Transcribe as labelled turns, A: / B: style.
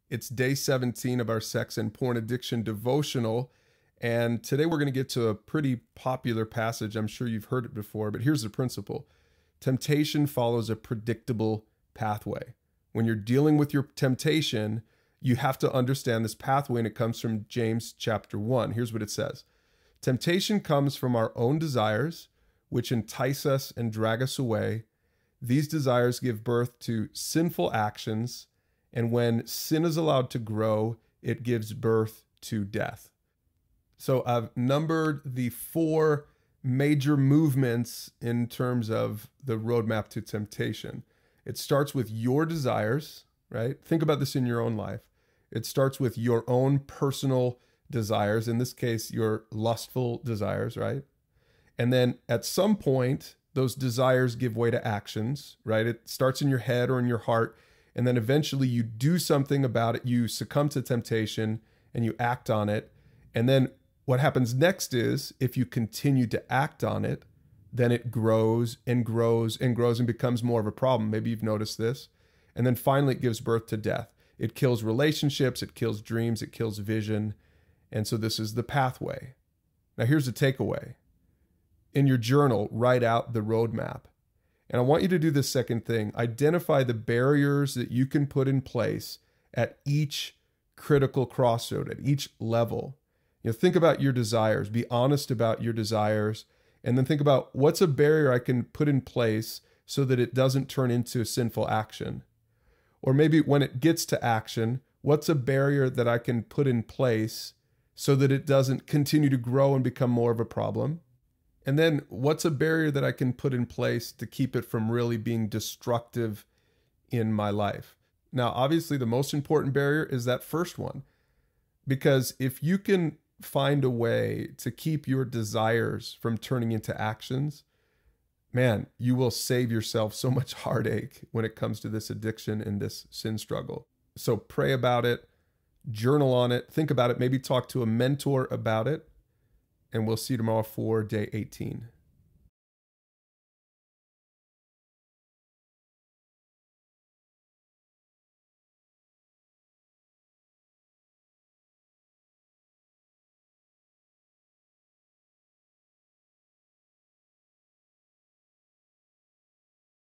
A: It's day 17 of our sex and porn addiction devotional. And today we're going to get to a pretty popular passage. I'm sure you've heard it before, but here's the principle. Temptation follows a predictable pathway. When you're dealing with your temptation, you have to understand this pathway, and it comes from James chapter 1. Here's what it says. Temptation comes from our own desires, which entice us and drag us away. These desires give birth to sinful actions, and when sin is allowed to grow, it gives birth to death. So I've numbered the four major movements in terms of the roadmap to temptation. It starts with your desires, right? Think about this in your own life. It starts with your own personal desires, in this case, your lustful desires, right? And then at some point, those desires give way to actions, right? It starts in your head or in your heart, and then eventually you do something about it. You succumb to temptation and you act on it. And then what happens next is, if you continue to act on it, then it grows and grows and grows and becomes more of a problem. Maybe you've noticed this. And then finally it gives birth to death. It kills relationships, it kills dreams, it kills vision. And so this is the pathway. Now here's the takeaway. In your journal, write out the roadmap. And I want you to do this second thing. Identify the barriers that you can put in place at each critical crossroad, at each level. Think about your desires. Be honest about your desires. And then think about, what's a barrier I can put in place so that it doesn't turn into a sinful action? Or maybe when it gets to action, what's a barrier that I can put in place so that it doesn't continue to grow and become more of a problem? And then what's a barrier that I can put in place to keep it from really being destructive in my life? Now, obviously, the most important barrier is that first one, because if you can find a way to keep your desires from turning into actions, man, you will save yourself so much heartache when it comes to this addiction and this sin struggle. So pray about it, journal on it, think about it, maybe talk to a mentor about it, and we'll see you tomorrow for day 18.